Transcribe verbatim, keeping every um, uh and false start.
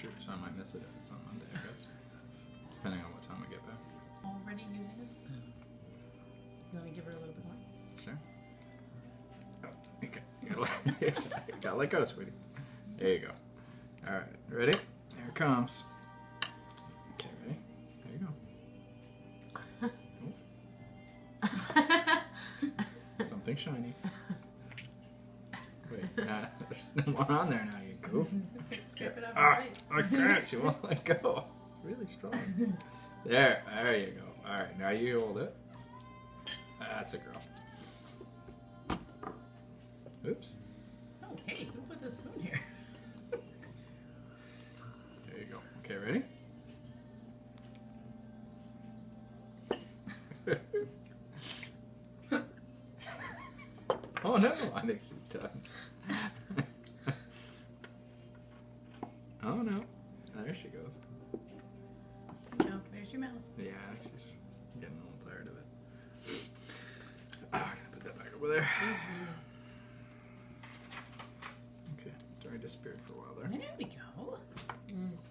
True, so I might miss it if it's on Monday, I guess. Depending on what time I get back. Already using a spoon. You want to give her a little bit more? Sure. Oh, okay. You gotta, let, you gotta let go, sweetie. There you go. Alright, ready? Here it comes. Okay, ready? There you go. Something shiny. Wait, uh, there's no more on there now, you goof. Scrape it off Ah, your face. I can't. She won't let go. Really strong. There, there you go. All right, now you hold it. That's a girl. Oops. Oh, hey, who put this spoon here? There you go. Okay, ready? Oh no, I think she's done. Oh no, there she goes. There you go. There's your mouth. Yeah, I think she's getting a little tired of it. Oh, I'm gonna put that back over there. Mm-hmm. Okay, sorry, disappeared for a while there. There we go. Mm.